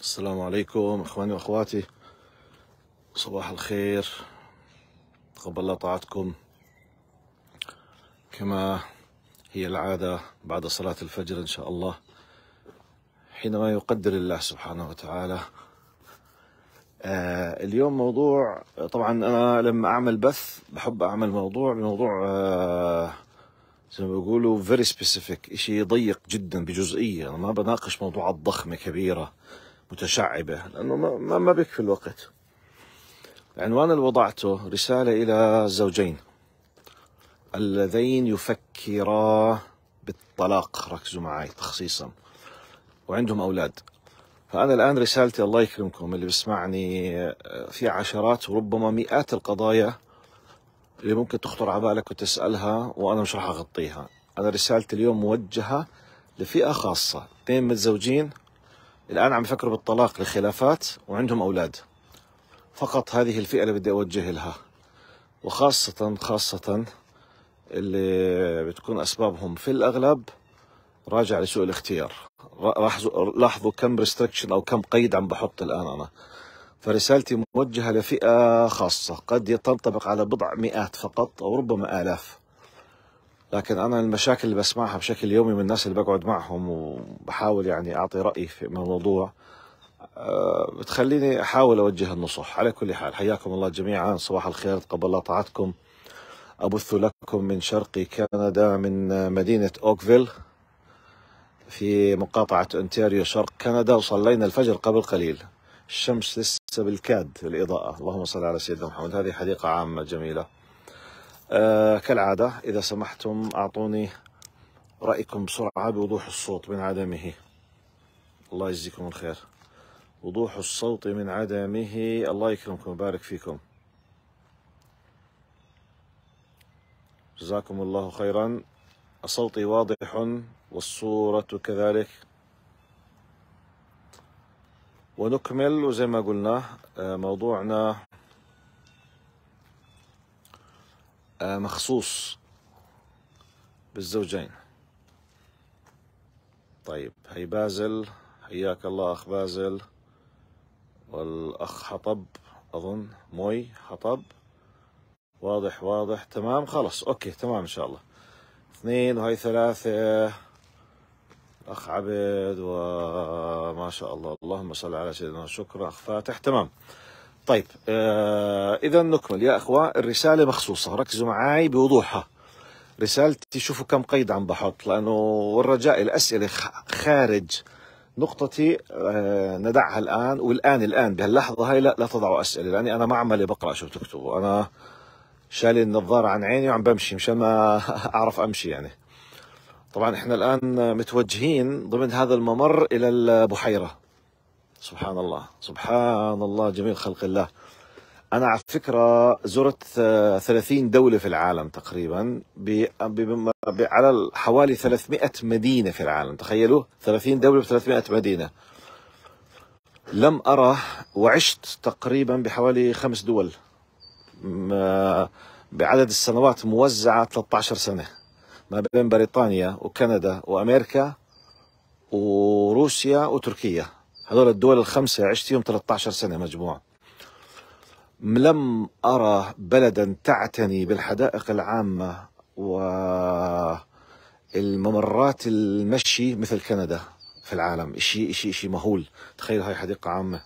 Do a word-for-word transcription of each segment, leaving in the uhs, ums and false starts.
السلام عليكم اخواني واخواتي، صباح الخير. تقبل الله طاعتكم كما هي العادة بعد صلاة الفجر إن شاء الله، حينما يقدر الله سبحانه وتعالى. آه اليوم موضوع، طبعا أنا لما أعمل بث بحب أعمل موضوع بموضوع آه زي ما بيقولوا very specific، إشي ضيق جدا بجزئية. أنا ما بناقش موضوعات ضخمة كبيرة متشعبة لأنه ما, ما بيكفي الوقت. العنوان اللي وضعته رسالة إلى الزوجين اللذين يفكرا بالطلاق، ركزوا معي تخصيصا، وعندهم أولاد. فأنا الآن رسالتي، الله يكرمكم اللي بسمعني، في عشرات وربما مئات القضايا اللي ممكن تخطر على بالك وتسألها وأنا مش راح أغطيها. أنا رسالتي اليوم موجهة لفئة خاصة، اثنين متزوجين الآن عم يفكروا بالطلاق لخلافات وعندهم أولاد. فقط هذه الفئة اللي بدي أوجه لها، وخاصة خاصة اللي بتكون أسبابهم في الأغلب راجع لسوء الاختيار. لاحظوا كم ريستريكشن أو كم قيد عم بحط الآن أنا. فرسالتي موجهة لفئة خاصة قد تنطبق على بضع مئات فقط أو ربما آلاف، لكن أنا المشاكل اللي بسمعها بشكل يومي من الناس اللي بقعد معهم وبحاول يعني أعطي رأيي في الموضوع بتخليني أحاول أوجه النصح. على كل حال، حياكم الله جميعا، صباح الخير، تقبل الله طاعتكم. أبث لكم من شرق كندا، من مدينة أوكفيل في مقاطعة أونتاريو شرق كندا، وصلينا الفجر قبل قليل. الشمس لسه بالكاد الإضاءة، اللهم صل على سيدنا محمد. هذه حديقة عامة جميلة. آه كالعادة إذا سمحتم أعطوني رأيكم بسرعة بوضوح الصوت من عدمه. الله يجزيكم الخير. وضوح الصوت من عدمه، الله يكرمكم ويبارك فيكم، جزاكم الله خيرا. صوتي واضح والصورة كذلك. ونكمل، وزي ما قلنا موضوعنا مخصوص بالزوجين. طيب، هي بازل، حياك الله أخ بازل، والأخ حطب، أظن موي حطب، واضح واضح تمام، خلص أوكي تمام إن شاء الله. اثنين، وهي ثلاثة، أخ عبد، وما شاء الله، اللهم صل على سيدنا، شكرا أخ فاتح، تمام. طيب آه إذا نكمل يا أخوة. الرسالة مخصوصة، ركزوا معي بوضوحها. رسالتي شوفوا كم قيد عم بحط، لأنه والرجاء الأسئلة خارج نقطتي آه ندعها الآن، والآن الآن بهاللحظة هاي لا, لا تضعوا أسئلة، لأني أنا ما عمالي بقرأ شو بتكتبوا. أنا شالي النظارة عن عيني وعم بمشي مشان ما أعرف أمشي يعني. طبعا احنا الآن متوجهين ضمن هذا الممر إلى البحيرة. سبحان الله سبحان الله، جميل خلق الله. أنا على فكرة زرت ثلاثين دولة في العالم تقريبا، ب... ب... ب... على حوالي ثلاثمئة مدينة في العالم. تخيلوا ثلاثين دولة بثلاثمئة مدينة. لم أرى، وعشت تقريبا بحوالي خمس دول بعدد السنوات موزعة ثلاثة عشر سنة، ما بين بريطانيا وكندا وأمريكا وروسيا وتركيا. هذول الدول الخمسة عشت فيهم ثلاثة عشر سنة مجموعة. لم أرى بلدا تعتني بالحدائق العامة والممرات المشي مثل كندا في العالم. إشي إشي إشي مهول. تخيل هاي حديقة عامة،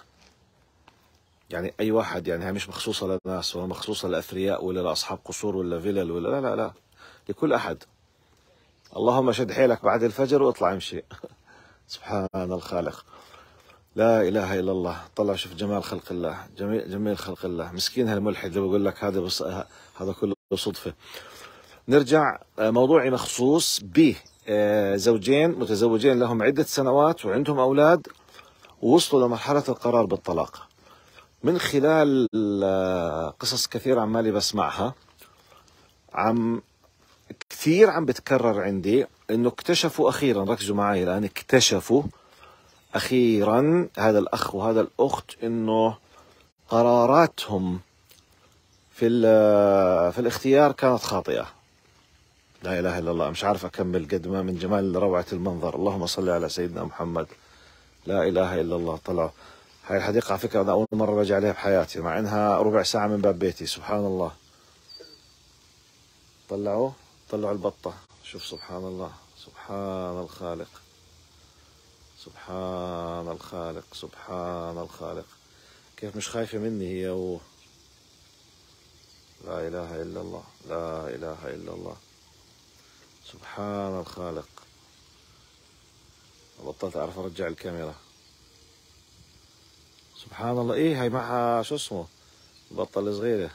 يعني أي واحد، يعني هي مش مخصوصة للناس ولا مخصوصة للأثرياء ولا لأصحاب قصور ولا فيلل ولا لا لا لا، لكل أحد. اللهم شد حيلك بعد الفجر واطلع امشي. سبحان الخالق، لا إله إلا الله. طلع شوف جمال خلق الله، جميل جميل خلق الله. مسكين هالملحد اللي بقول لك هذا بص... هذا كله صدفة. نرجع، موضوعي مخصوص بزوجين متزوجين لهم عدة سنوات وعندهم أولاد ووصلوا لمرحلة القرار بالطلاق. من خلال قصص كثيرة عمالي بسمعها، عم كثير عم بتكرر عندي انه اكتشفوا اخيرا، ركزوا معي الان، اكتشفوا اخيرا هذا الاخ وهذا الاخت انه قراراتهم في في الاختيار كانت خاطئة. لا اله الا الله، مش عارف اكمل قد ما من جمال روعة المنظر. اللهم صل على سيدنا محمد. لا إله إلا الله. طلعوا. هاي الحديقة على فكرة أنا أول مرة باجي عليها بحياتي، مع إنها ربع ساعة من باب بيتي. سبحان الله. طلعوا طلعوا البطة. شوف سبحان الله. سبحان الخالق. سبحان الخالق. سبحان الخالق. كيف مش خايفة مني هي و... لا إله إلا الله. لا إله إلا الله. سبحان الخالق. بطلت أعرف أرجع الكاميرا. سبحان الله. إيه هاي معها شو اسمه البطة الصغيرة.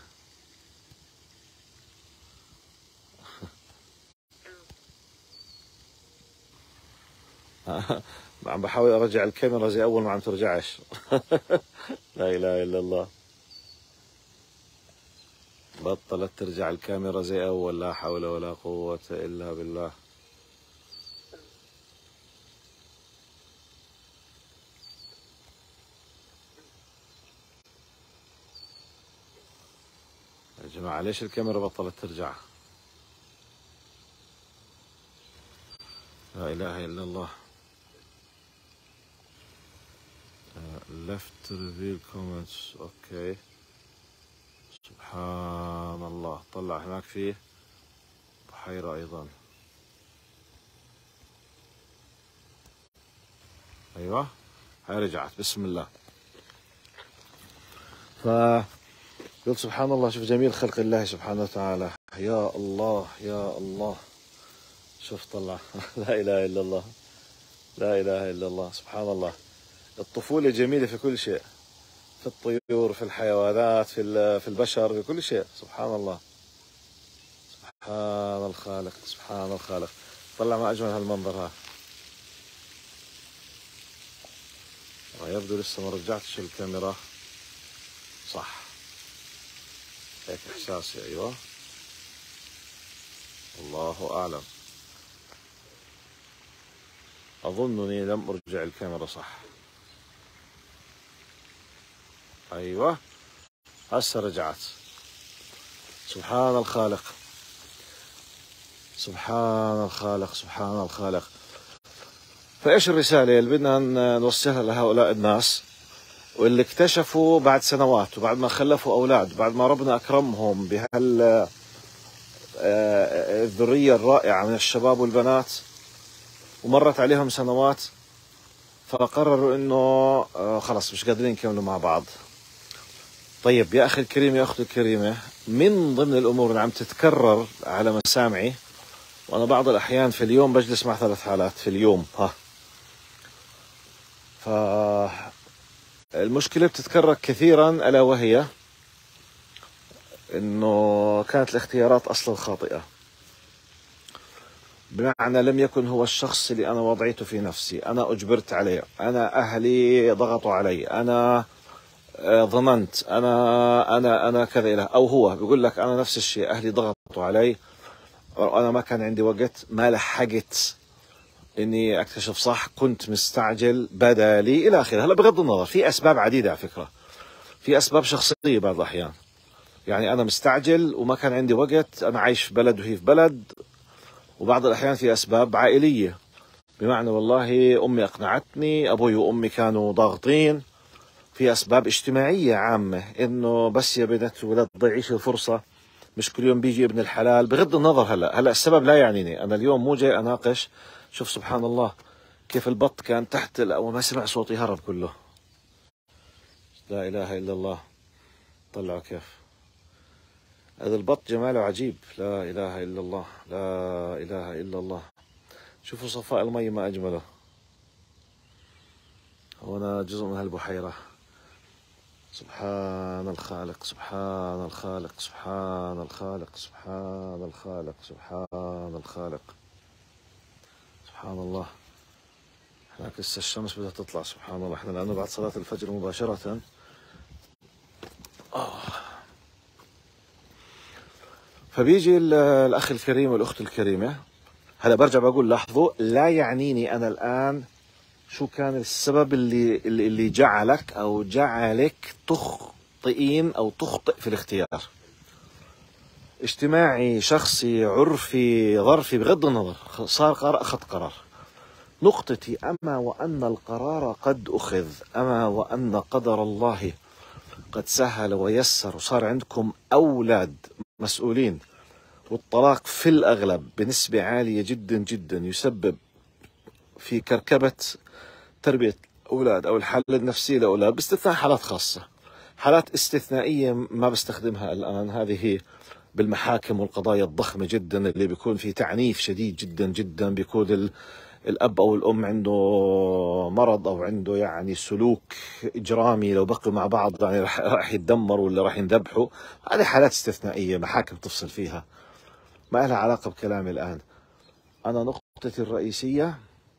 عم بحاول أرجع الكاميرا زي أول ما عم ترجعش. لا إله إلا الله. بطلت ترجع الكاميرا زي أول. لا حول ولا قوة إلا بالله. يا جماعة ليش الكاميرا بطلت ترجع؟ لا إله إلا الله. left reveal comments. أوكي. سبحان الله. طلع هناك فيه بحيرة أيضا. أيوة هاي رجعت. بسم الله. فقلت سبحان الله. شوف جميل خلق الله سبحانه وتعالى. يا الله يا الله. شوف طلع. لا إله إلا الله. لا إله إلا الله. سبحان الله. الطفولة جميلة في كل شيء، في الطيور، في الحيوانات، في في البشر، في كل شيء. سبحان الله. سبحان الخالق. سبحان الخالق. طلع ما أجمل هالمنظر. ها يبدو لسه ما رجعتش الكاميرا صح. هيك إحساسي. أيوة الله أعلم. أظنني لم أرجع الكاميرا صح. أيوة هسه رجعت. سبحان الخالق. سبحان الخالق. سبحان الخالق. فإيش الرسالة اللي بدنا نوصلها لهؤلاء الناس واللي اكتشفوا بعد سنوات وبعد ما خلفوا أولاد، بعد ما ربنا أكرمهم بهال الذرية الرائعة من الشباب والبنات، ومرت عليهم سنوات فقرروا إنه خلص مش قادرين يكملوا مع بعض. طيب يا أخي الكريم، يا أختي الكريمة، من ضمن الأمور اللي عم تتكرر على مسامعي، وأنا بعض الأحيان في اليوم بجلس مع ثلاث حالات في اليوم. ها فالمشكلة بتتكرر كثيرا، ألا وهي إنه كانت الاختيارات أصلا خاطئة. بمعنى لم يكن هو الشخص اللي أنا وضعيته في نفسي، أنا أجبرت عليه، أنا أهلي ضغطوا علي، أنا ظننت، أنا أنا أنا كذا إله. أو هو بيقول لك أنا نفس الشيء، أهلي ضغطوا علي، أنا ما كان عندي وقت، ما لحقت إني أكتشف صح، كنت مستعجل، بدالي إلى آخره. هلا بغض النظر في أسباب عديدة على فكرة، في أسباب شخصية بعض الأحيان. يعني أنا مستعجل وما كان عندي وقت، أنا عايش في بلد وهي في بلد. وبعض الأحيان في أسباب عائلية، بمعنى والله أمي أقنعتني، أبوي وأمي كانوا ضاغطين. في أسباب اجتماعية عامة، إنه بس يا بنت ولد ضيعيش الفرصة، مش كل يوم بيجي ابن الحلال. بغض النظر هلا هلا السبب لا يعنيني. أنا اليوم مو جاي أناقش. شوف سبحان الله كيف البط كان تحت أول ما سمع صوتي هرب كله. لا إله إلا الله. طلعوا كيف هذا البط جماله عجيب. لا إله إلا الله. لا إله إلا الله. شوفوا صفاء المي ما أجمله. هنا جزء من هالبحيرة. سبحان الخالق. سبحان الخالق. سبحان الخالق. سبحان الخالق. سبحان الخالق. سبحان الله. هناك لسه الشمس بدها تطلع. سبحان الله. احنا لأنه بعد صلاة الفجر مباشرة. آه. فبيجي الأخ الكريم والأخت الكريمة. هلا برجع بقول لاحظوا، لا يعنيني أنا الآن شو كان السبب اللي اللي جعلك أو جعلك تخطئين أو تخطئ في الاختيار. اجتماعي، شخصي، عرفي، ظرفي، بغض النظر، صار قرار، أخذت قرار. نقطتي أما وأن القرار قد أخذ، أما وأن قدر الله قد سهل ويسر وصار عندكم أولاد مسؤولين، والطلاق في الأغلب بنسبة عالية جدا جدا يسبب في كركبة تربية أولاد أو الحالة النفسية لأولاد، باستثناء حالات خاصة، حالات استثنائية ما بستخدمها الآن. هذه بالمحاكم والقضايا الضخمة جدا اللي بيكون في تعنيف شديد جدا جدا، بيكون الأب أو الأم عنده مرض أو عنده يعني سلوك إجرامي، لو بقوا مع بعض يعني راح راح يتدمروا ولا راح ينذبحوا. هذه حالات استثنائية محاكم تفصل فيها، ما لها علاقة بكلامي الآن. أنا نقطتي الرئيسية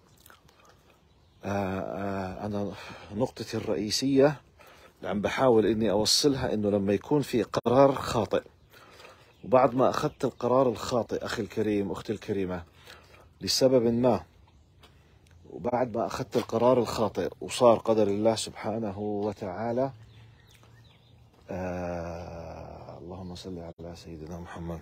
آآ آآ أنا نقطتي الرئيسية اللي عم بحاول إني أوصلها إنه لما يكون في قرار خاطئ، وبعد ما أخذت القرار الخاطئ أخي الكريم أختي الكريمة لسبب ما، وبعد ما أخذت القرار الخاطئ وصار قدر الله سبحانه وتعالى آه اللهم صل على سيدنا محمد.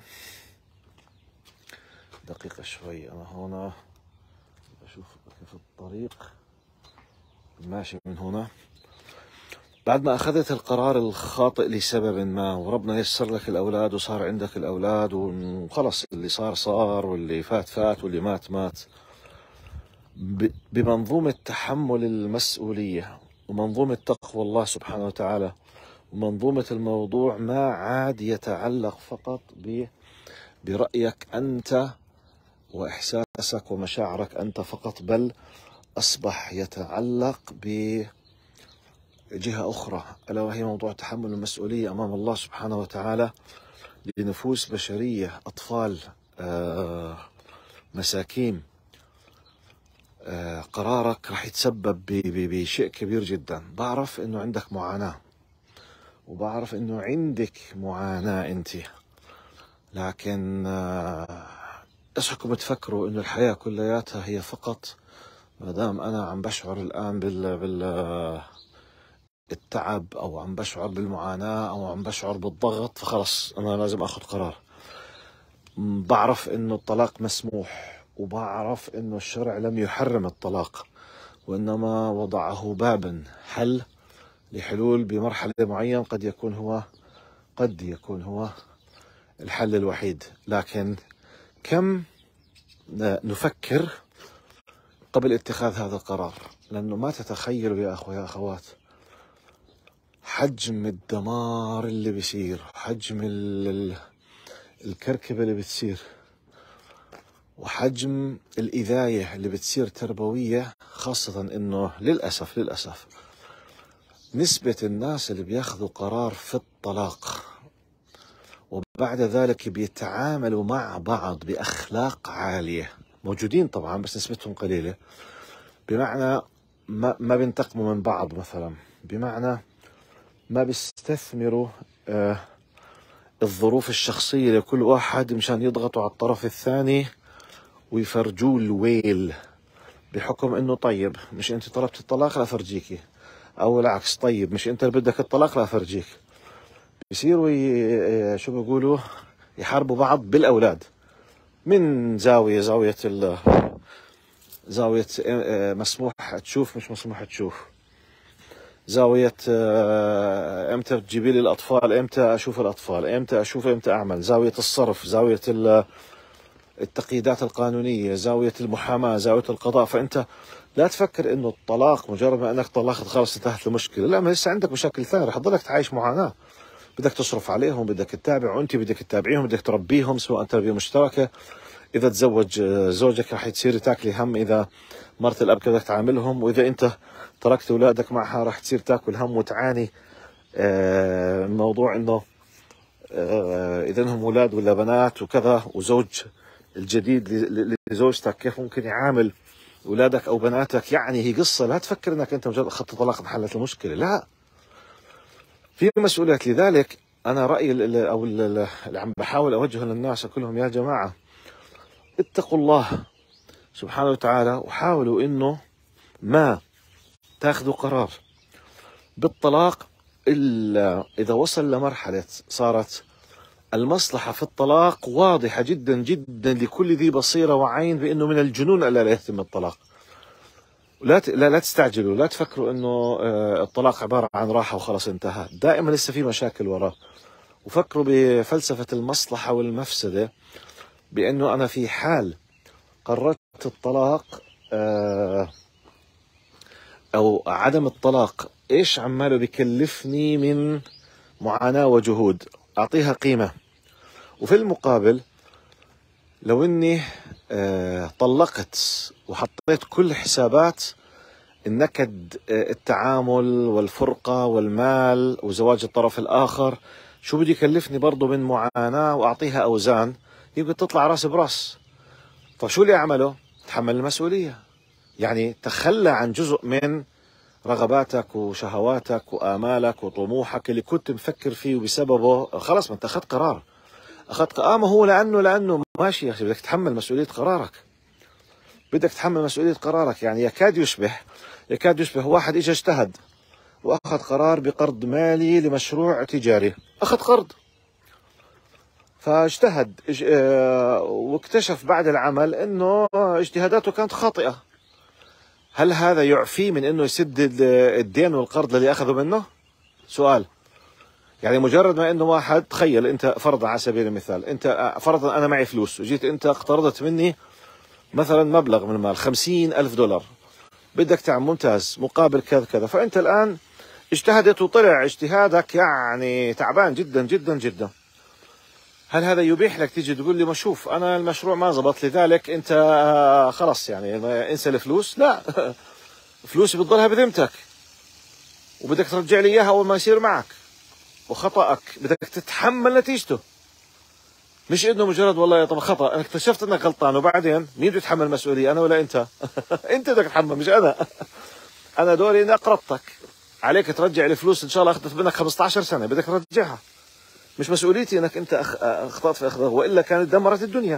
دقيقة شوي، أنا هنا أشوف كيف الطريق ماشي من هنا. بعد ما أخذت القرار الخاطئ لسبب ما، وربنا يسر لك الأولاد وصار عندك الأولاد وخلص، اللي صار صار واللي فات فات واللي مات مات، بمنظومة تحمل المسؤولية ومنظومة تقوى الله سبحانه وتعالى ومنظومة الموضوع ما عاد يتعلق فقط برأيك أنت وإحساسك ومشاعرك أنت فقط، بل أصبح يتعلق بجهة أخرى، ألا وهي موضوع تحمل المسؤولية أمام الله سبحانه وتعالى لنفوس بشرية، أطفال آه مساكين. آه قرارك راح يتسبب بشيء كبير جدا. بعرف إنه عندك معاناة وبعرف إنه عندك معاناة أنت، لكن آه اسحكم تفكروا إنه الحياة كلياتها هي فقط ما دام أنا عم بشعر الآن بال بال التعب أو عم بشعر بالمعاناة أو عم بشعر بالضغط، فخلص أنا لازم أخذ قرار. بعرف إنه الطلاق مسموح، وبعرف إنه الشرع لم يحرم الطلاق، وإنما وضعه بابا حل لحلول بمرحلة معينة، قد يكون هو قد يكون هو الحل الوحيد. لكن كم نفكر قبل اتخاذ هذا القرار؟ لأنه ما تتخيلوا يا أخوة يا أخوات حجم الدمار اللي بيصير، حجم الكركبة اللي بتصير، وحجم الإذاية اللي بتصير تربوية، خاصة إنه للأسف للأسف نسبة الناس اللي بياخذوا قرار في الطلاق وبعد ذلك بيتعاملوا مع بعض بأخلاق عالية، موجودين طبعا بس نسبتهم قليلة، بمعنى ما, ما بينتقموا من بعض مثلا، بمعنى ما بيستثمروا آه الظروف الشخصية لكل واحد مشان يضغطوا على الطرف الثاني ويفرجوه الويل، بحكم انه طيب مش انت طلبت الطلاق لا فرجيكي، او العكس طيب مش انت اللي بدك الطلاق لا فرجيك. بيصيروا ي... شو بيقولوا يحاربوا بعض بالاولاد، من زاوية زاوية ال... زاوية مسموح تشوف مش مسموح تشوف، زاوية امتى تجيبي لي الاطفال، امتى اشوف الاطفال، امتى اشوف امتى اعمل، زاوية الصرف، زاوية التقييدات القانونية، زاوية المحاماة، زاوية القضاء. فانت لا تفكر انه الطلاق مجرد ما انك طلقت خلاص انتهت المشكلة، لا، ما لسه عندك مشاكل ثانية رح تضلك تعيش معاناة، بدك تصرف عليهم، بدك تتابع، وانت بدك تتابعيهم، بدك تربيهم سواء تربية مشتركة، اذا تزوج زوجك رح تصيري تاكلي هم اذا مرت الاب كيف بدك تعاملهم، واذا انت تركت اولادك معها رح تصير تاكل هم وتعاني آه موضوع انه آه اذا هم اولاد ولا بنات وكذا، وزوج الجديد لزوجتك كيف ممكن يعامل اولادك او بناتك. يعني هي قصة، لا تفكر انك انت مجرد اخذت طلاق انحلت المشكلة، لا، في مسؤوليات. لذلك انا رايي اللي او اللي عم بحاول اوجهه للناس كلهم، يا جماعه اتقوا الله سبحانه وتعالى، وحاولوا انه ما تاخذوا قرار بالطلاق الا اذا وصل لمرحله صارت المصلحه في الطلاق واضحه جدا جدا لكل ذي بصيره وعين بانه من الجنون الا لا يتم الطلاق. لا لا لا تستعجلوا، لا تفكروا انه الطلاق عباره عن راحه وخلاص انتهى، دائما لسه في مشاكل وراه. وفكروا بفلسفه المصلحه والمفسده، بانه انا في حال قررت الطلاق او عدم الطلاق ايش عماله بكلفني من معاناه وجهود، اعطيها قيمه. وفي المقابل لو اني طلقت وحطيت كل حسابات النكد، التعامل والفرقة والمال وزواج الطرف الآخر، شو بده يكلفني برضه من معاناة، وأعطيها أوزان يمكن تطلع راس براس. فشو اللي أعمله؟ تحمل المسؤولية، يعني تخلى عن جزء من رغباتك وشهواتك وآمالك وطموحك اللي كنت مفكر فيه، وبسببه خلص ما أنت أخذت قرار. أخذت قرار، ما هو لأنه لأنه ماشي يا أخي، بدك تتحمل مسؤولية قرارك، بدك تتحمل مسؤولية قرارك. يعني يكاد يشبه يكاد يشبه واحد اجى اجتهد واخذ قرار بقرض مالي لمشروع تجاري، اخذ قرض فاجتهد واكتشف بعد العمل انه اجتهاداته كانت خاطئة. هل هذا يعفيه من انه يسدد الدين والقرض اللي اخذه منه؟ سؤال. يعني مجرد ما انه واحد، تخيل انت فرضا على سبيل المثال، انت فرضا انا معي فلوس وجيت انت اقترضت مني مثلا مبلغ من المال خمسين ألف دولار، بدك تعمل ممتاز مقابل كذا كذا، فأنت الآن اجتهدت وطلع اجتهادك يعني تعبان جدا جدا جدا. هل هذا يبيح لك تيجي تقول لي ما شوف أنا المشروع ما زبط لذلك أنت خلص يعني انسى الفلوس؟ لا فلوسي بتضلها بذمتك وبدك ترجع لي إياها أول ما يصير معك، وخطأك بدك تتحمل نتيجته. مش انه مجرد والله طب خطأ انا اكتشفت انك غلطان وبعدين مين بده يتحمل المسؤولية، انا ولا انت؟ انت بدك تتحمل مش انا. انا دوري اني اقرضتك، عليك ترجع الفلوس ان شاء الله اخذت منك خمسة عشر سنة بدك ترجعها، مش مسؤوليتي انك انت اخطأت في اخذها، والا كانت دمرت الدنيا.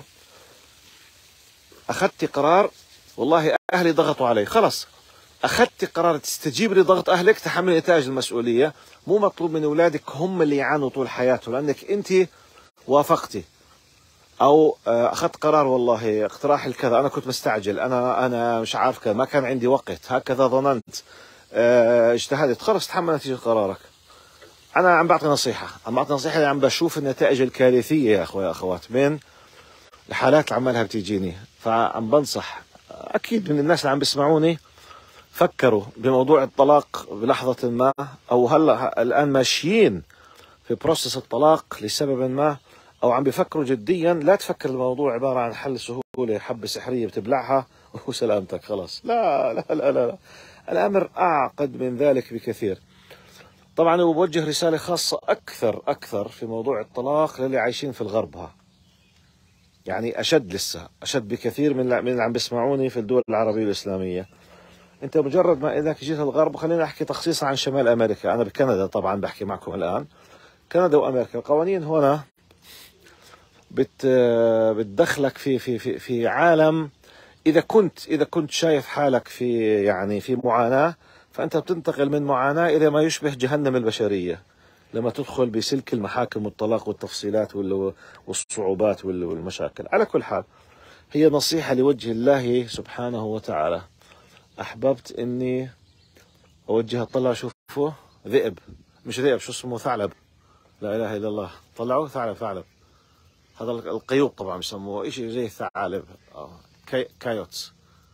اخذت قرار والله اهلي ضغطوا علي، خلص اخذت قرار تستجيب لضغط اهلك، تحمل نتائج المسؤولية. مو مطلوب من اولادك هم اللي يعانوا طول حياتهم لانك انت وافقتي او اخذت قرار والله اقتراح الكذا، انا كنت مستعجل، انا انا مش عارف كذا، ما كان عندي وقت، هكذا ظننت، اجتهدت، خلص تحمل نتيجة قرارك. انا عم بعطي نصيحة، عم بعطي نصيحة اللي عم بشوف النتائج الكارثية يا اخويا اخوات من الحالات اللي عمالها بتيجيني، فعم بنصح اكيد من الناس اللي عم بيسمعوني فكروا بموضوع الطلاق بلحظة ما، او هلا الان ماشيين في بروسس الطلاق لسبب ما، او عم بيفكروا جديا. لا تفكر الموضوع عبارة عن حل سهولة، حبة سحرية بتبلعها وسلامتك خلاص، لا لا لا لا, لا. الامر اعقد من ذلك بكثير. طبعا بوجه رسالة خاصة اكثر اكثر في موضوع الطلاق للي عايشين في الغرب، ها يعني اشد، لسه اشد بكثير من من اللي عم بيسمعوني في الدول العربية والاسلامية. انت مجرد ما انك جيت الغرب، وخلينا احكي تخصيصا عن شمال امريكا، انا بكندا طبعا بحكي معكم الان، كندا وامريكا القوانين هنا بت بتدخلك في في في في عالم. اذا كنت اذا كنت شايف حالك في يعني في معاناة، فانت بتنتقل من معاناة الى ما يشبه جهنم البشرية لما تدخل بسلك المحاكم والطلاق والتفصيلات والصعوبات والمشاكل. على كل حال هي نصيحة لوجه الله سبحانه وتعالى، احببت اني اوجهها. طلع شوفوا ذئب، مش ذئب، شو اسمه، ثعلب، لا اله الا الله، طلعوا ثعلب ثعلب هذا القيوط طبعا بسموه شيء زي الثعالب، كاي كايوتس.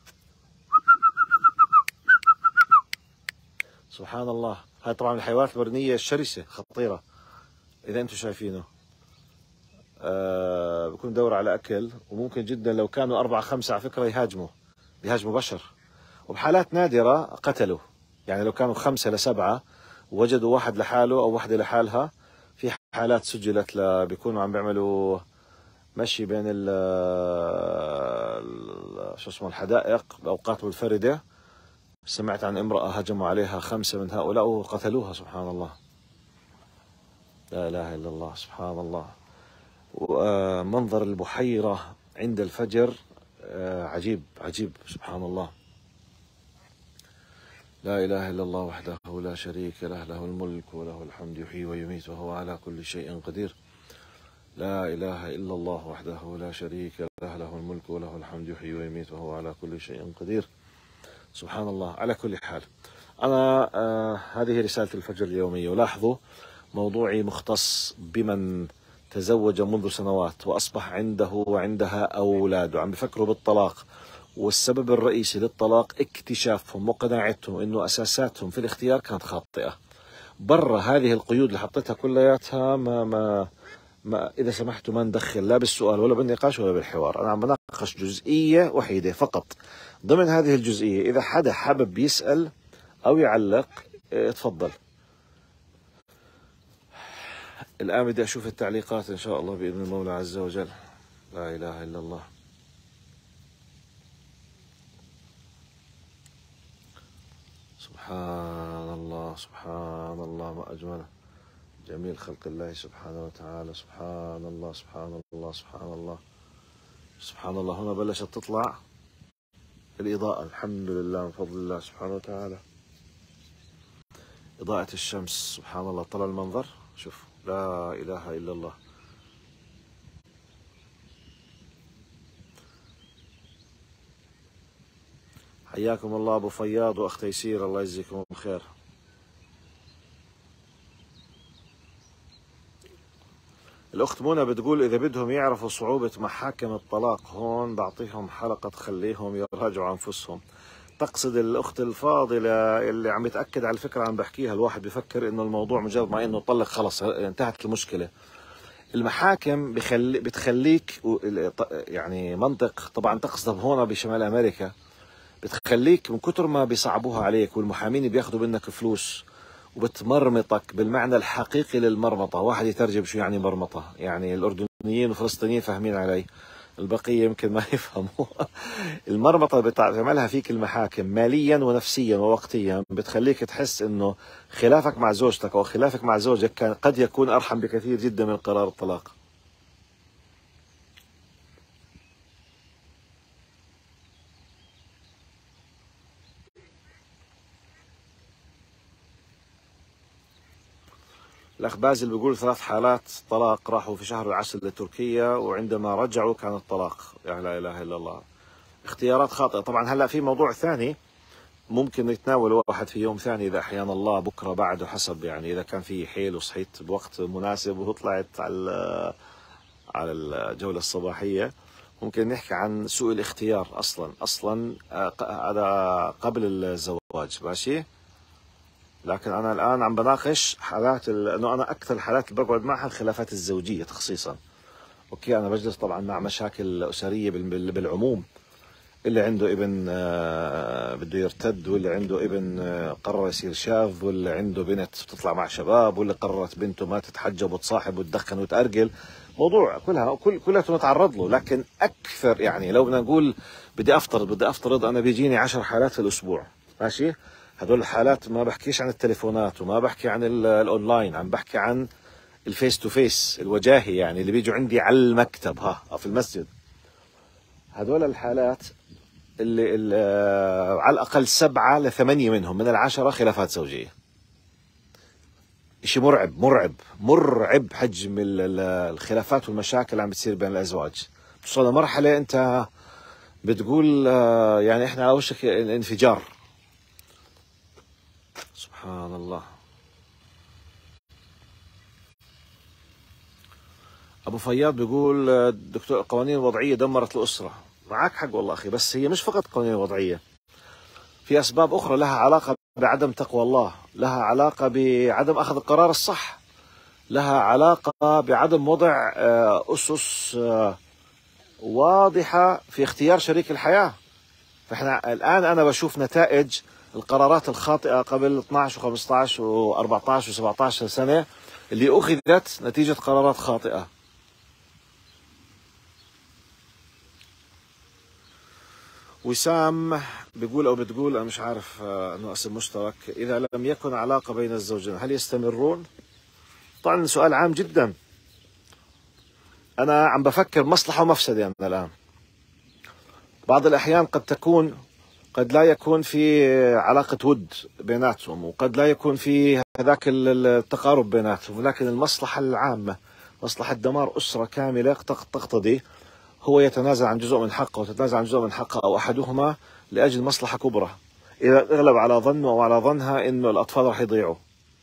سبحان الله. هاي طبعا الحيوانات البرية الشرسة خطيرة اذا انتم شايفينه. آه بكون يدور على اكل، وممكن جدا لو كانوا اربعة خمسة على فكرة يهاجموا يهاجموا بشر، وبحالات نادرة قتلوا. يعني لو كانوا خمسة لسبعة ووجدوا واحد لحاله او واحدة لحالها، في حالات سجلت ل بيكونوا عم بيعملوا مشي بين ال شو اسمه الحدائق بأوقات منفردة، سمعت عن امرأة هجموا عليها خمسة من هؤلاء وقتلوها. سبحان الله، لا إله إلا الله، سبحان الله. ومنظر البحيرة عند الفجر عجيب عجيب، سبحان الله. لا إله إلا الله وحده لا شريك له، له الملك وله الحمد، يحيي ويميت وهو على كل شيء قدير. لا إله إلا الله وحده لا شريك له، له الملك وله الحمد، يحيي ويميت وهو على كل شيء قدير. سبحان الله. على كل حال أنا آه هذه رسالة الفجر اليومية، ولاحظوا موضوعي مختص بمن تزوج منذ سنوات وأصبح عنده وعندها أولاد وعم بفكروا بالطلاق، والسبب الرئيسي للطلاق اكتشافهم وقناعتهم إنه أساساتهم في الاختيار كانت خاطئة. برا هذه القيود اللي حطيتها كلياتها ما ما ما إذا سمحتوا ما ندخل لا بالسؤال ولا بالنقاش ولا بالحوار. أنا عم بناقش جزئية وحيدة فقط ضمن هذه الجزئية. إذا حدا حابب يسأل أو يعلق اتفضل. الآن بدي أشوف التعليقات إن شاء الله بإذن المولى عز وجل. لا إله إلا الله. سبحان الله سبحان الله ما أجمله، جميل خلق الله سبحانه وتعالى. سبحان الله سبحان الله سبحان الله سبحان الله. هنا بلشت تطلع الإضاءة، الحمد لله من فضل الله سبحانه وتعالى. إضاءة الشمس سبحان الله. طلع المنظر، شوف لا إله إلا الله. حياكم الله أبو فياض وأخ تيسير، الله يجزيكم خير. الأخت منى بتقول إذا بدهم يعرفوا صعوبة محاكم الطلاق هون بعطيهم حلقة تخليهم يراجعوا أنفسهم. تقصد الأخت الفاضلة اللي عم يتأكد على الفكرة عم بحكيها، الواحد بفكر إنه الموضوع مجرد ما إنه طلق خلص انتهت المشكلة. المحاكم بخلي بتخليك يعني منطق، طبعا تقصد هون بشمال أمريكا، بتخليك من كتر ما بيصعبوها عليك والمحامين بياخذوا منك فلوس وبتمرمطك بالمعنى الحقيقي للمرمطة. واحد يترجم شو يعني مرمطة، يعني الأردنيين والفلسطينيين فاهمين علي، البقية يمكن ما يفهموا. المرمطة بتعملها فيك المحاكم ماليا ونفسيا ووقتيا، بتخليك تحس انه خلافك مع زوجتك او خلافك مع زوجك كان قد يكون ارحم بكثير جدا من قرار الطلاق. الأخ بازل بيقول ثلاث حالات طلاق راحوا في شهر العسل لتركيا وعندما رجعوا كان الطلاق. يا لا إله إلا الله. اختيارات خاطئة. طبعا هلا في موضوع ثاني ممكن نتناول واحد في يوم ثاني إذا أحيانا الله، بكرة بعده، حسب يعني إذا كان في حيل وصحيت بوقت مناسب وطلعت على على الجولة الصباحية، ممكن نحكي عن سوء الاختيار أصلا أصلا هذا قبل الزواج. ماشي. لكن أنا الآن عم بناقش حالات إنه أنا أكثر الحالات اللي بقعد معها الخلافات الزوجية تخصيصا. أوكي أنا بجلس طبعا مع مشاكل أسرية بالعموم، اللي عنده ابن بده يرتد، واللي عنده ابن قرر يصير شاذ، واللي عنده بنت بتطلع مع شباب، واللي قررت بنته ما تتحجب وتصاحب وتدخن وتأرجل. موضوع كلها كل كلها نتعرض له. لكن أكثر يعني لو بدنا نقول بدي أفترض بدي أفترض أنا بيجيني عشر حالات في الأسبوع. ماشي. هدول الحالات ما بحكيش عن التليفونات وما بحكي عن الأونلاين، عم بحكي عن الفيس تو فيس الوجاهي، يعني اللي بيجوا عندي على المكتب ها أو في المسجد. هدول الحالات اللي, اللي على الأقل سبعة لثمانية منهم من العشرة خلافات زوجية. إشي مرعب مرعب مرعب حجم الخلافات والمشاكل اللي عم بتصير بين الأزواج. توصل لمرحلة أنت بتقول يعني إحنا على وشك الانفجار. سبحان الله. أبو فياض بيقول دكتور القوانين الوضعية دمرت الأسرة. معك حق والله أخي، بس هي مش فقط قوانين وضعية، في أسباب أخرى لها علاقة بعدم تقوى الله، لها علاقة بعدم أخذ القرار الصح، لها علاقة بعدم وضع أسس واضحة في اختيار شريك الحياة. فإحنا الآن أنا بشوف نتائج القرارات الخاطئة قبل اثنعش وخمسطعش وأربعطعش وسبعطعش سنة اللي أخذت نتيجة قرارات خاطئة. وسام بيقول أو بتقول أنا مش عارف أنه اسم مشترك، إذا لم يكن علاقة بين الزوجين هل يستمرون؟ طبعا سؤال عام جدا. أنا عم بفكر مصلحة ومفسدة أنا الآن. بعض الأحيان قد تكون قد لا يكون في علاقة ود بيناتهم، وقد لا يكون في هذاك التقارب بيناتهم، ولكن المصلحة العامة مصلحة دمار أسرة كاملة تقتضي هو يتنازل عن جزء من حقه وتتنازل عن جزء من حقه أو أحدهما لأجل مصلحة كبرى. إذا أغلب على ظنه أو على ظنها إنه الأطفال راح يضيعوا.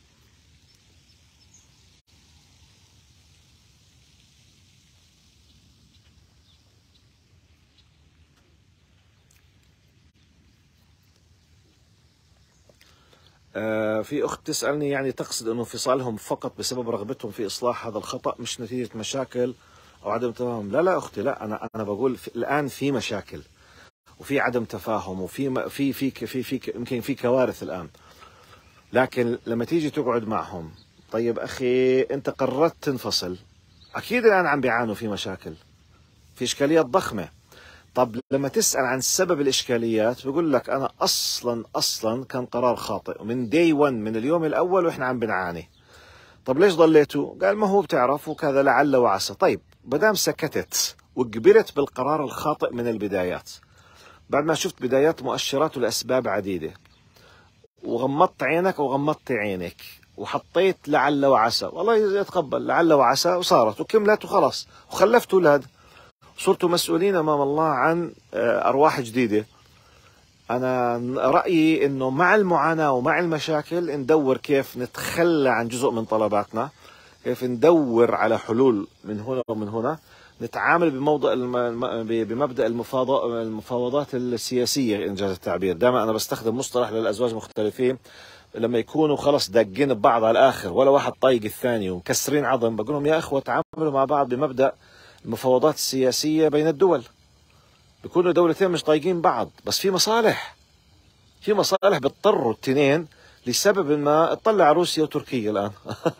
آه في أخت تسألني يعني تقصد أنه انفصالهم فقط بسبب رغبتهم في إصلاح هذا الخطأ مش نتيجة مشاكل أو عدم تفاهم. لا لا أختي، لا، أنا أنا بقول في الآن في مشاكل وفي عدم تفاهم وفي في في في في يمكن في كوارث الآن، لكن لما تيجي تقعد معهم، طيب أخي أنت قررت تنفصل، أكيد الآن عم بيعانوا في مشاكل، في إشكاليات ضخمة. طب لما تسأل عن سبب الإشكاليات بقول لك أنا أصلا أصلا كان قرار خاطئ من داي ون، من اليوم الأول وإحنا عم بنعاني. طب ليش ضليتوا؟ قال ما هو بتعرف وكذا لعل وعسى. طيب بدام سكتت وقبلت بالقرار الخاطئ من البدايات، بعد ما شفت بدايات مؤشرات لأسباب عديدة وغمضت عينك وغمضت عينك وحطيت لعل وعسى، والله يتقبل لعل وعسى، وصارت وكملت وخلاص وخلفت أولاد، صرتوا مسؤولين أمام الله عن أرواح جديدة. أنا رأيي أنه مع المعاناة ومع المشاكل ندور كيف نتخلى عن جزء من طلباتنا، كيف ندور على حلول من هنا ومن هنا، نتعامل بموضوع بمبدأ المفاوضات السياسية إنجاز التعبير. دائما أنا بستخدم مصطلح للأزواج المختلفين لما يكونوا خلص داقين ببعض على الآخر ولا واحد طايق الثاني ومكسرين عظم، بقول لهم يا إخوة تعاملوا مع بعض بمبدأ المفاوضات السياسية بين الدول. بيكونوا دولتين مش طايقين بعض بس في مصالح، في مصالح بيضطروا التنين لسبب ما. اطلع روسيا وتركيا الآن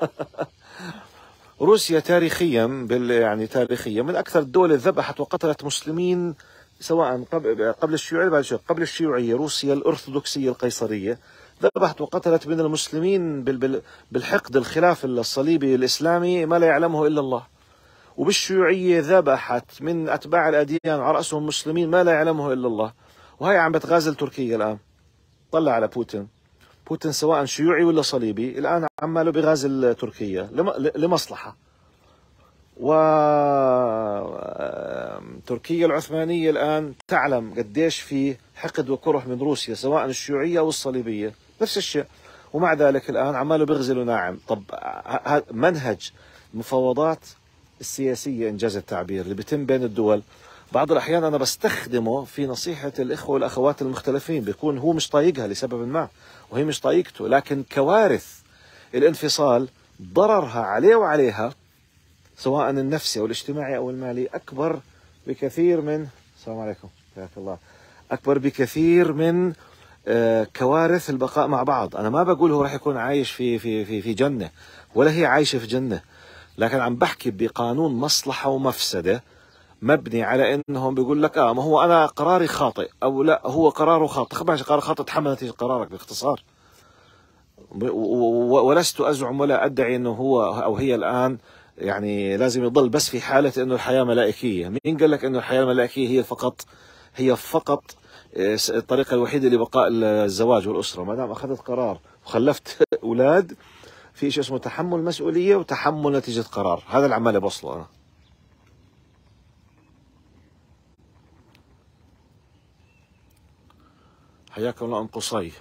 روسيا تاريخيا بال يعني تاريخيا من أكثر الدول اللي ذبحت وقتلت مسلمين، سواء قبل قبل الشيوعية بعد شيء قبل الشيوعية. روسيا الأرثوذكسية القيصرية ذبحت وقتلت من المسلمين بالحقد الخلاف الصليبي الإسلامي ما لا يعلمه إلا الله. وبالشيوعية ذبحت من أتباع الأديان على رأسهم مسلمين ما لا يعلمه إلا الله. وهي عم بتغازل تركيا الآن. طلع على بوتين، بوتين سواء شيوعي ولا صليبي الآن عماله بغازل تركيا لمصلحة. وتركيا العثمانية الآن تعلم قديش في حقد وكره من روسيا سواء الشيوعية أو الصليبية، نفس الشيء، ومع ذلك الآن عماله بغزل ناعم. طب منهج المفاوضات السياسية إنجاز التعبير اللي بيتم بين الدول بعض الأحيان أنا بستخدمه في نصيحة الإخوة والأخوات المختلفين، بيكون هو مش طايقها لسبب ما وهي مش طايقته، لكن كوارث الانفصال ضررها عليه وعليها سواء النفسي أو الاجتماعي أو المالي أكبر بكثير من السلام عليكم حياك الله أكبر بكثير من آه كوارث البقاء مع بعض. أنا ما بقول هو راح يكون عايش في في في في جنة ولا هي عايشة في جنة، لكن عم بحكي بقانون مصلحة ومفسدة مبني على انهم بيقول لك اه ما هو انا قراري خاطئ او لا هو قراره خاطئ. خبر قرار خاطئ تحمل نتيجة قرارك باختصار. ولست ازعم ولا ادعي انه هو او هي الان يعني لازم يضل بس في حالة انه الحياة ملائكية. مين قال لك انه الحياة الملائكية هي فقط هي فقط الطريقة الوحيدة لبقاء الزواج والأسرة؟ ما دام اخذت قرار وخلفت اولاد في شيء اسمه تحمل مسؤولية وتحمل نتيجة قرار. هذا العمال بوصله أنا. حياكم الله أم قصي.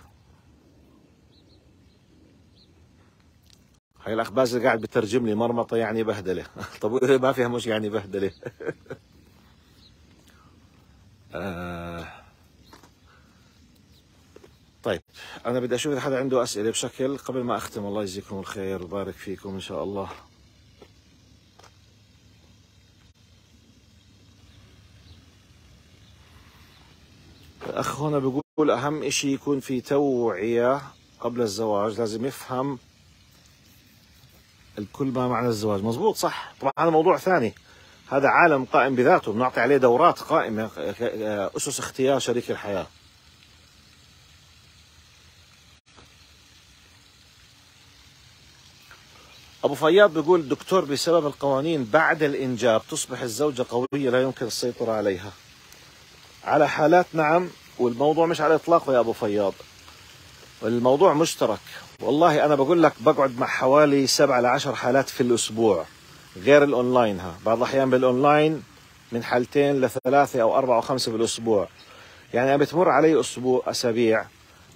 هاي الأخ بازل قاعد بترجم لي مرمطة يعني بهدلة طب ما فيها مش يعني بهدلة آه. طيب أنا بدي أشوف إذا حدا عنده أسئلة بشكل قبل ما أختم. الله يجزيكم الخير وبارك فيكم إن شاء الله. الأخ هنا بيقول أهم إشي يكون في توعية قبل الزواج، لازم يفهم الكل ما معنى الزواج. مزبوط صح. طبعا هذا موضوع ثاني، هذا عالم قائم بذاته بنعطي عليه دورات قائمة أسس اختيار شريك الحياة. أبو فياض بيقول دكتور بسبب القوانين بعد الإنجاب تصبح الزوجة قوية لا يمكن السيطرة عليها. على حالات نعم، والموضوع مش على إطلاقه يا أبو فياض، الموضوع مشترك. والله أنا بقول لك بقعد مع حوالي سبعة لعشر حالات في الأسبوع غير الأونلاين. ها بعض الأحيان بالأونلاين من حالتين لثلاثة أو أربعة أو خمسة بالأسبوع. يعني بتمر علي أسبوع أسابيع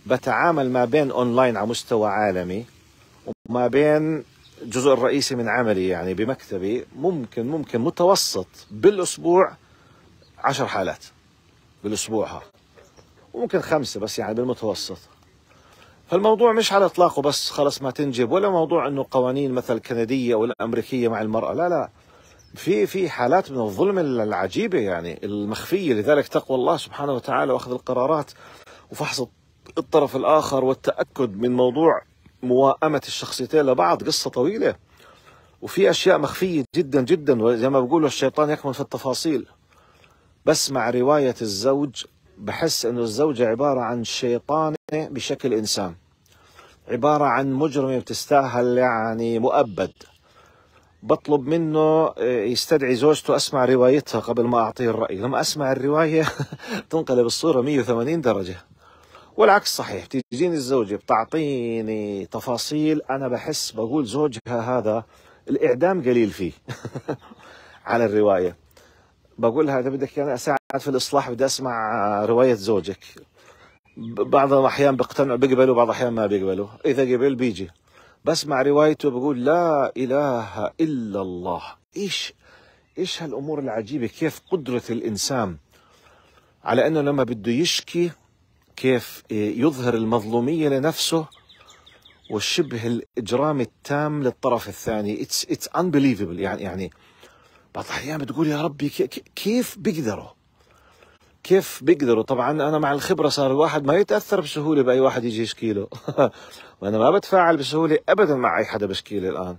بتعامل ما بين أونلاين على مستوى عالمي وما بين الجزء الرئيسي من عملي يعني بمكتبي، ممكن ممكن متوسط بالأسبوع عشر حالات بالأسبوع ها، وممكن خمسة بس يعني بالمتوسط. فالموضوع مش على إطلاقه بس خلص ما تنجب، ولا موضوع إنه قوانين مثل الكندية ولا الأمريكية مع المرأة، لا لا، في في حالات من الظلم العجيبة يعني المخفية. لذلك تقوى الله سبحانه وتعالى وأخذ القرارات وفحص الطرف الآخر والتأكد من موضوع موائمة الشخصيتين لبعض قصة طويلة، وفي أشياء مخفية جدا جدا، وزي ما بقولوا الشيطان يكمن في التفاصيل. بس مع رواية الزوج بحس إنه الزوجة عبارة عن شيطانة بشكل إنسان، عبارة عن مجرمة بتستاهل يعني مؤبد. بطلب منه يستدعي زوجته أسمع روايتها قبل ما أعطيه الرأي. لما أسمع الرواية تنقلب الصورة مية وثمانين درجة، والعكس صحيح. تجيني الزوجة بتعطيني تفاصيل أنا بحس بقول زوجها هذا الإعدام قليل فيه على الرواية. بقول لها إذا بدك أنا أساعد في الإصلاح بدي أسمع رواية زوجك. بعض الأحيان بيقتنعوا بيقبلوا، بعض الأحيان ما بيقبلوا. إذا قبل بيجي بسمع روايته بقول لا إله إلا الله. إيش إيش هالأمور العجيبة، كيف قدرة الإنسان على أنه لما بده يشكي كيف يظهر المظلومية لنفسه والشبه الإجرام التام للطرف الثاني. it's it's unbelievable يعني يعني بعض الأحيان بتقول يا ربي كيف بيقدروا كيف بيقدروا. طبعا أنا مع الخبرة صار الواحد ما يتأثر بسهولة بأي واحد يجي يشكي له وأنا ما بتفاعل بسهولة أبدا مع أي حدا بشكي لي الآن.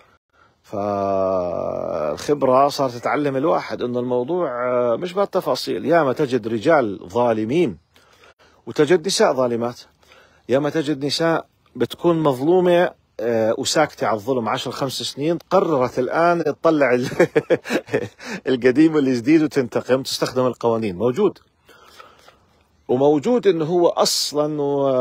فالخبرة صارت تتعلم الواحد إنه الموضوع مش بالتفاصيل. ياما تجد رجال ظالمين وتجد نساء ظالمات، ياما تجد نساء بتكون مظلومة وساكتة على الظلم عشر خمس سنين، قررت الآن تطلع القديم والجديد وتنتقم، تستخدم القوانين. موجود وموجود إنه هو أصلا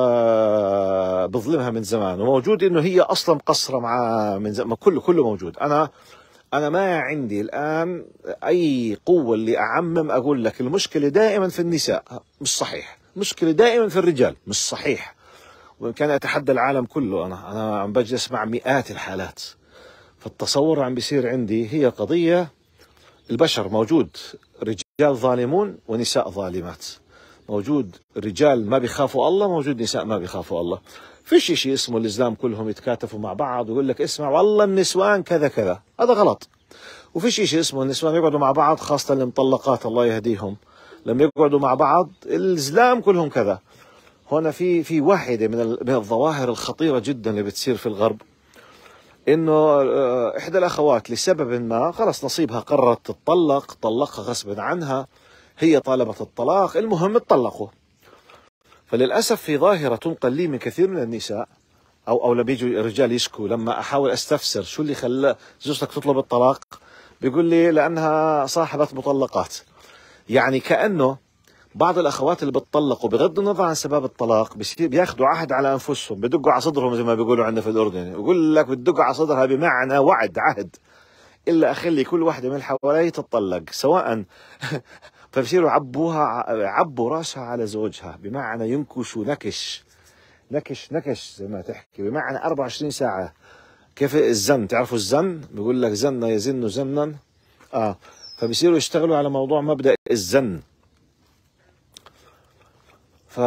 بظلمها من زمان، وموجود إنه هي أصلا مقصرة معاه من زمان. كله كله موجود. أنا أنا ما عندي الآن أي قوة اللي أعمم أقول لك المشكلة دائما في النساء، مش صحيح. مشكلة دائما في الرجال، مش صحيح. وإن كان أتحدى العالم كله، أنا أنا عم بجلس مع مئات الحالات. فالتصور عم بيصير عندي هي قضية البشر. موجود رجال ظالمون ونساء ظالمات، موجود رجال ما بيخافوا الله، موجود نساء ما بيخافوا الله. فيش شيء اسمه الإسلام كلهم يتكاتفوا مع بعض ويقول لك اسمع والله النسوان كذا كذا، هذا غلط. وفيش شيء اسمه النسوان يقعدوا مع بعض، خاصة المطلقات الله يهديهم، لما يقعدوا مع بعض الإسلام كلهم كذا. هنا في في واحدة من من الظواهر الخطيرة جدا اللي بتصير في الغرب، إنه إحدى الأخوات لسبب ما خلص نصيبها قررت تطلق، طلقها غصبا عنها، هي طالبت الطلاق، المهم اتطلقوا. فللأسف في ظاهرة تنقل لي من كثير من النساء، أو أو لما يجوا الرجال يشكوا، لما أحاول أستفسر شو اللي خلى زوجتك تطلب الطلاق، بيقول لي لأنها صاحبة مطلقات. يعني كأنه بعض الأخوات اللي بتطلقوا بغض النظر عن سبب الطلاق بياخذوا عهد على أنفسهم، بدقوا على صدرهم زي ما بيقولوا عندنا في الأردن. يقول لك بتدقوا على صدرها بمعنى وعد عهد، إلا أخلي كل واحدة من اللي حوالي تطلق سواء فبصيروا عبوها عبوا راسها على زوجها، بمعنى ينكشوا نكش نكش نكش زي ما تحكي، بمعنى أربعة وعشرين ساعة. كيف الزن، تعرفوا الزن؟ بيقول لك زن يزن زنا. اه فبصيروا يشتغلوا على موضوع مبدأ الزن. ف...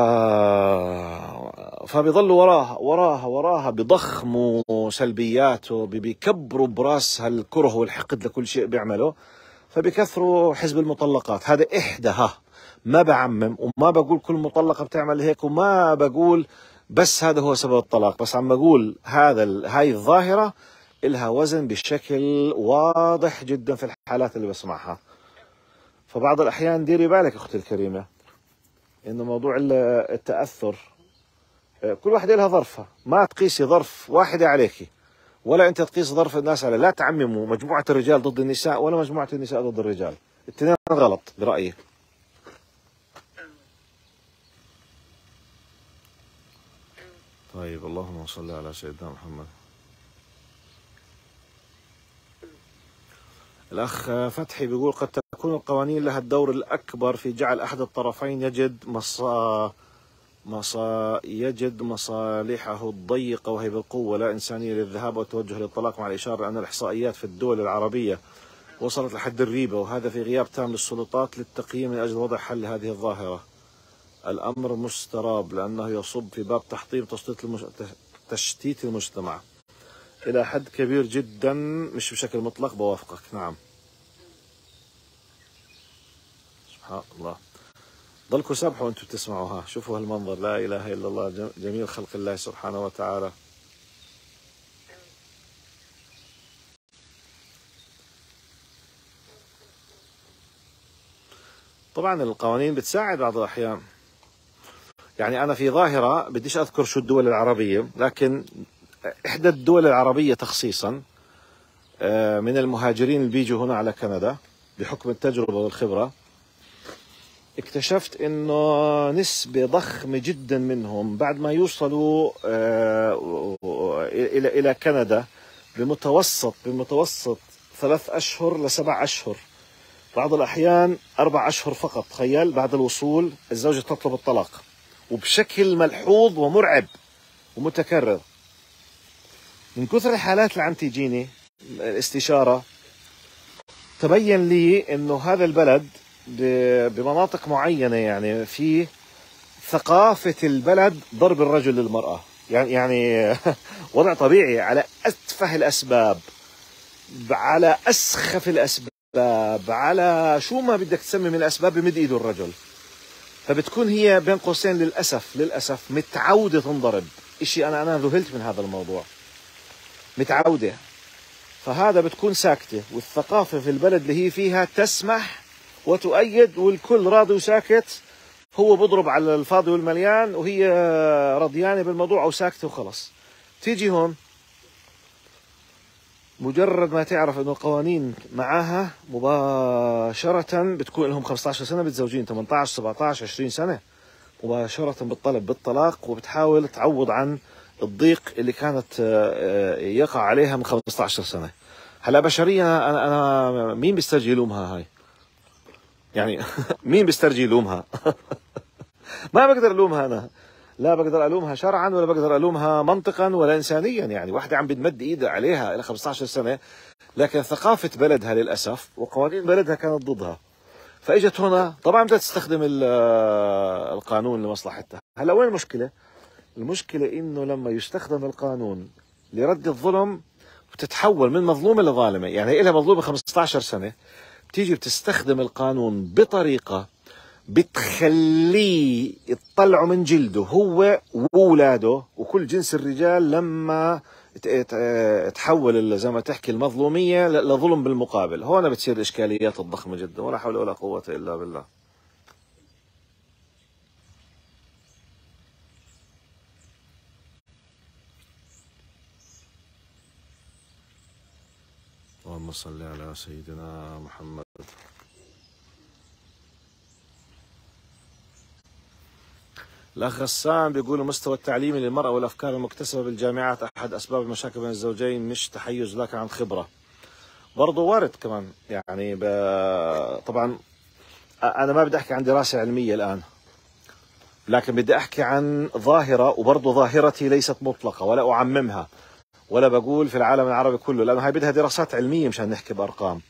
فبيضلوا وراها وراها وراها، بضخموا سلبياته، بيكبروا براسها الكره والحقد لكل شيء بيعمله، فبكثروا حزب المطلقات. هذا إحداها، ما بعمم وما بقول كل مطلقة بتعمل هيك، وما بقول بس هذا هو سبب الطلاق، بس عم بقول هذا هاي الظاهرة إلها وزن بشكل واضح جدا في الحالات اللي بسمعها. فبعض الأحيان ديري بالك أختي الكريمة إنه موضوع التأثر كل واحدة لها ظرفها، ما تقيسي ظرف واحدة عليكي ولا أنت تقيس ظرف الناس على. لا تعمموا مجموعة الرجال ضد النساء ولا مجموعة النساء ضد الرجال، الاثنين غلط برأيي. طيب اللهم صل على سيدنا محمد. الأخ فتحي بيقول قد تكون القوانين لها الدور الأكبر في جعل أحد الطرفين يجد مصا يجد مصالحه الضيقة وهي بالقوة لا إنسانية للذهاب والتوجه للطلاق، مع الإشارة أن الإحصائيات في الدول العربية وصلت لحد الريبة، وهذا في غياب تام للسلطات للتقييم من أجل وضع حل لهذه الظاهرة. الأمر مستراب لأنه يصب في باب تحطيم تشتيت المج... تشتيت المجتمع إلى حد كبير جدا، مش بشكل مطلق. بوافقك، نعم. سبحان الله. ضلكوا سبحوا وانتم تسمعوها، شوفوا هالمنظر، لا إله إلا الله، جميل خلق الله سبحانه وتعالى. طبعا القوانين بتساعد بعض الأحيان. يعني أنا في ظاهرة بديش أذكر شو الدول العربية، لكن إحدى الدول العربية تخصيصا من المهاجرين اللي بيجوا هنا على كندا بحكم التجربة والخبرة، اكتشفت إنه نسبة ضخمة جدا منهم بعد ما يوصلوا إلى إلى كندا بمتوسط بمتوسط ثلاث أشهر لسبع أشهر، بعض الأحيان أربع أشهر فقط. تخيل، بعد الوصول الزوجة تطلب الطلاق وبشكل ملحوظ ومرعب ومتكرر. من كثر الحالات اللي عم تيجيني الاستشارة تبين لي إنه هذا البلد بمناطق معينة يعني في ثقافة البلد ضرب الرجل للمرأة، يعني يعني وضع طبيعي على أتفه الأسباب، على أسخف الأسباب، على شو ما بدك تسمي من الأسباب بمد إيده الرجل. فبتكون هي بين قوسين للأسف للأسف متعودة تنضرب. إشي أنا أنا ذهلت من هذا الموضوع، متعودة. فهذا بتكون ساكتة، والثقافة في البلد اللي هي فيها تسمح وتؤيد، والكل راضي وساكت. هو بضرب على الفاضي والمليان وهي رضيانة بالموضوع أو ساكتة وخلص. تيجي هون مجرد ما تعرف إنه القوانين معاها مباشرة بتكون لهم خمسة عشر سنة متزوجين، ثمانية عشر سبعة عشر عشرين سنة، مباشرة بالطلب بالطلاق، وبتحاول تعوض عن الضيق اللي كانت يقع عليها من خمسة عشر سنة. هلا بشريا أنا أنا مين بيسترجي يلومها هاي؟ يعني مين بيسترجي يلومها؟ ما بقدر ألومها أنا، لا بقدر ألومها شرعا ولا بقدر ألومها منطقا ولا إنسانيا. يعني واحدة عم بتمد إيدها عليها إلى خمسة عشر سنة، لكن ثقافة بلدها للأسف وقوانين بلدها كانت ضدها، فإجت هنا طبعا بدها تستخدم القانون لمصلحتها. هلا وين المشكلة؟ المشكلة إنه لما يستخدم القانون لرد الظلم بتتحول من مظلومة لظالمة. يعني هي لها مظلومة خمسة عشر سنة، بتيجي بتستخدم القانون بطريقة بتخليه يطلعوا من جلده هو وأولاده وكل جنس الرجال، لما تحول زي ما تحكي المظلومية لظلم بالمقابل. هون بتصير الإشكاليات الضخمة جدا، ولا حول ولا قوة إلا بالله. اللهم صل على سيدنا محمد. الأخ غسان بيقول المستوى التعليمي للمرأة والأفكار المكتسبة بالجامعات أحد أسباب المشاكل بين الزوجين، مش تحيز لك عن خبرة. برضو وارد كمان، يعني طبعا أنا ما بدي أحكي عن دراسة علمية الآن، لكن بدي أحكي عن ظاهرة، وبرضو ظاهرتي ليست مطلقة ولا أعممها ولا بقول في العالم العربي كله، لأنه هاي بدها دراسات علمية مشان نحكي بأرقام.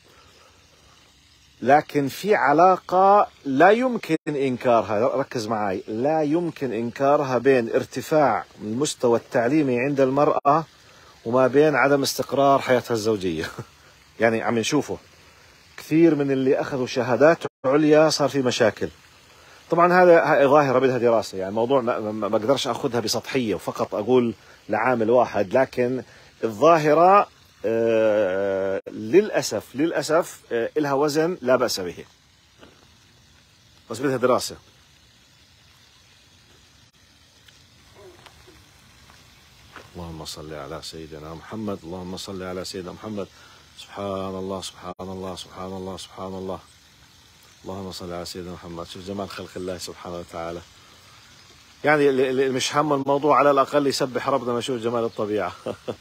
لكن في علاقة لا يمكن إنكارها، ركز معي، لا يمكن إنكارها بين ارتفاع المستوى التعليمي عند المرأة وما بين عدم استقرار حياتها الزوجية. يعني عم نشوفه كثير من اللي أخذوا شهادات عليا صار في مشاكل. طبعا هذا ظاهرة بدها دراسة، يعني موضوع ما أقدرش أخذها بسطحية وفقط أقول لعامل واحد، لكن الظاهرة آه للأسف للأسف آه إلها وزن لا بأس به، بس بدها دراسة. اللهم صل على سيدنا محمد، اللهم صل على سيدنا محمد. سبحان الله سبحان الله سبحان الله سبحان الله. اللهم صل على سيدنا محمد. شوف جمال خلق الله سبحانه وتعالى. يعني اللي مش هم الموضوع على الأقل يسبح ربنا ما يشوف جمال الطبيعة.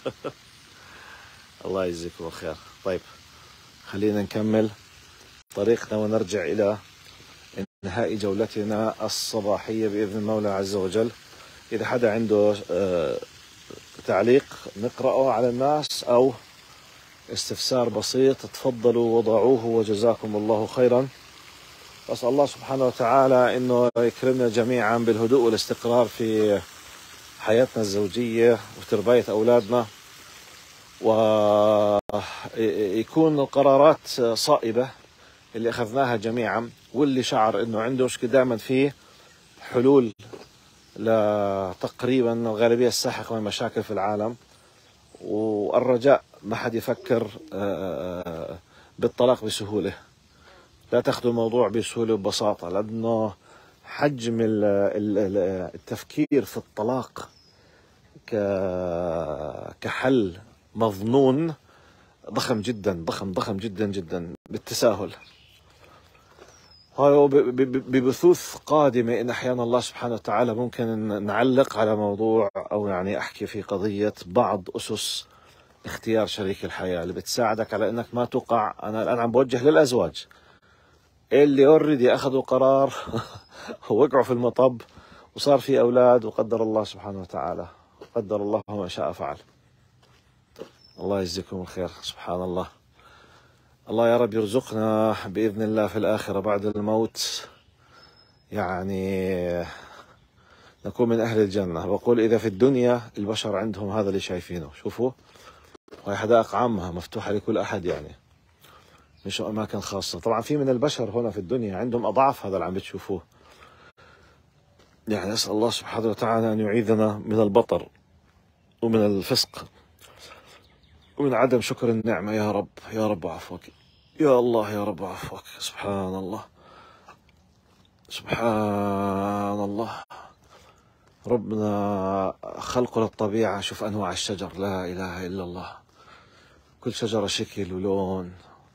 الله يجزيكم الخير. طيب خلينا نكمل طريقنا ونرجع إلى نهاية جولتنا الصباحية بإذن المولى عز وجل. إذا حدا عنده تعليق نقرأه على الناس أو استفسار بسيط تفضلوا وضعوه وجزاكم الله خيرا. أسأل الله سبحانه وتعالى أنه يكرمنا جميعا بالهدوء والاستقرار في حياتنا الزوجية وتربية أولادنا، ويكون القرارات صائبة اللي أخذناها جميعا، واللي شعر أنه عنده مشكلة دائما فيه حلول لتقريبا الغالبية الساحقة من المشاكل في العالم. والرجاء ما حد يفكر بالطلاق بسهولة، لا تاخذوا الموضوع بسهولة وببساطة، لأنه حجم التفكير في الطلاق كحل مظنون ضخم جدا ضخم ضخم جدا جدا بالتساهل. ببثوث قادمة إن أحيانا الله سبحانه وتعالى ممكن نعلق على موضوع أو يعني أحكي في قضية بعض أسس اختيار شريك الحياة اللي بتساعدك على إنك ما توقع. أنا الآن عم بوجه للأزواج اللي اوريدي أخذوا قرار ووقعوا في المطب وصار في أولاد وقدر الله سبحانه وتعالى، قدر الله ما شاء فعل. الله يجزيكم الخير. سبحان الله. الله يا رب يرزقنا بإذن الله في الآخرة بعد الموت يعني نكون من أهل الجنة. بقول إذا في الدنيا البشر عندهم هذا اللي شايفينه، شوفوا وهي حدائق عامة مفتوحة لكل أحد، يعني مش أماكن خاصة. طبعا في من البشر هنا في الدنيا عندهم أضعاف هذا اللي عم بتشوفوه. يعني أسأل الله سبحانه وتعالى أن يعيذنا من البطر ومن الفسق ومن عدم شكر النعمة يا رب. يا رب عفوك يا الله، يا رب عفوك. سبحان الله سبحان الله. ربنا خلقه للطبيعة، شوف أنواع الشجر، لا إله إلا الله، كل شجرة شكل ولون.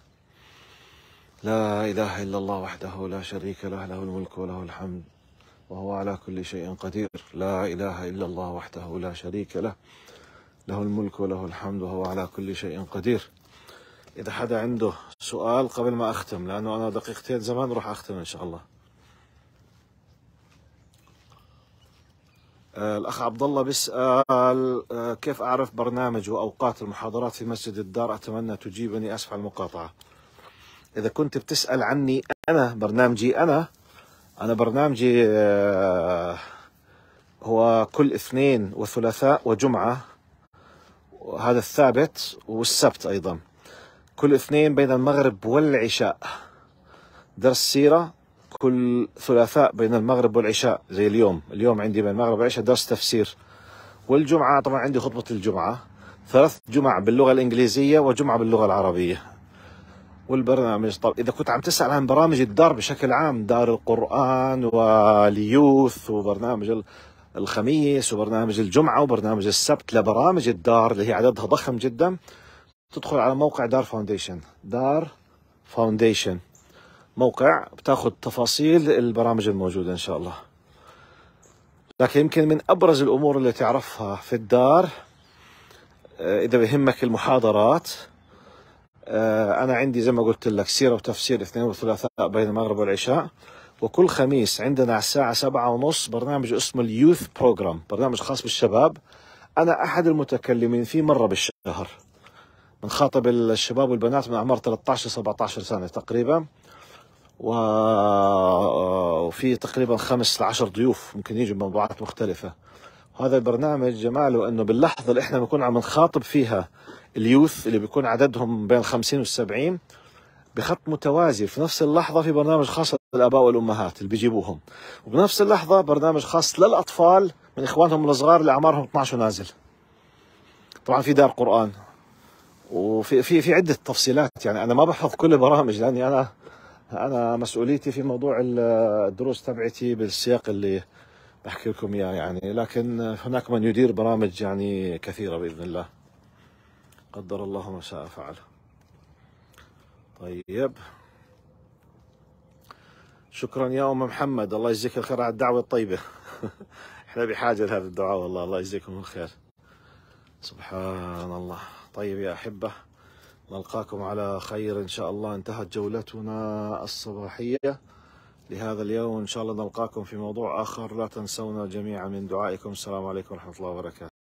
لا إله إلا الله وحده لا شريك له، له الملك وله الحمد وهو على كل شيء قدير. لا إله إلا الله وحده لا شريك له، له الملك وله الحمد وهو على كل شيء قدير. إذا حدا عنده سؤال قبل ما أختم، لأنه أنا دقيقتين زمان راح أختم إن شاء الله. آه الأخ عبد الله بيسأل آه كيف أعرف برنامج وأوقات المحاضرات في مسجد الدار؟ أتمنى تجيبني، أسف على المقاطعة. إذا كنت بتسأل عني أنا، برنامجي أنا أنا برنامجي آه هو كل اثنين وثلاثاء وجمعة، وهذا الثابت، والسبت أيضا كل اثنين بين المغرب والعشاء درس سيرة، كل ثلاثاء بين المغرب والعشاء زي اليوم اليوم عندي بين المغرب والعشاء درس تفسير، والجمعة طبعا عندي خطبة الجمعة، ثلاث جمع باللغة الإنجليزية وجمعة باللغة العربية. والبرنامج طب إذا كنت عم تسأل عن برامج الدار بشكل عام، دار القرآن واليوث وبرنامج الخميس وبرنامج الجمعة وبرنامج السبت، لبرامج الدار اللي هي عددها ضخم جدا، تدخل على موقع دار فاونديشن. دار فاونديشن موقع بتاخذ تفاصيل البرامج الموجودة إن شاء الله. لكن يمكن من أبرز الأمور اللي تعرفها في الدار إذا بهمك المحاضرات، أنا عندي زي ما قلت لك سيرة وتفسير اثنين وثلاثاء بين المغرب والعشاء، وكل خميس عندنا على الساعة سبعة ونص برنامج اسمه اليوث بروجرام، برنامج خاص بالشباب. أنا أحد المتكلمين فيه مرة بالشهر، بنخاطب الشباب والبنات من أعمار ثلاثة عشر سبعة عشر سنة تقريبا، وفي تقريبا خمس لعشر ضيوف ممكن يجوا بموضوعات مختلفة. هذا البرنامج جماله أنه باللحظة اللي إحنا بنكون عم نخاطب فيها اليوث اللي بيكون عددهم بين الخمسين والسبعين بخط متوازي، في نفس اللحظة في برنامج خاص للآباء والأمهات اللي بيجيبوهم، وبنفس اللحظة برنامج خاص للأطفال من إخوانهم الصغار اللي أعمارهم اثني عشر ونازل. طبعا في دار قرآن وفي في في عدة تفصيلات. يعني أنا ما بحفظ كل البرامج لأني أنا أنا مسؤوليتي في موضوع الدروس تبعتي بالسياق اللي بحكي لكم إياه يعني، لكن هناك من يدير برامج يعني كثيرة بإذن الله، قدر الله ما شاء فعل. طيب شكرا يا أم محمد، الله يجزيك الخير على الدعوة الطيبة. احنا بحاجة لهذا الدعاء والله، الله يجزيكم الخير. سبحان الله. طيب يا أحبة، نلقاكم على خير إن شاء الله. انتهت جولتنا الصباحية لهذا اليوم، إن شاء الله نلقاكم في موضوع آخر. لا تنسونا جميعا من دعائكم. السلام عليكم ورحمة الله وبركاته.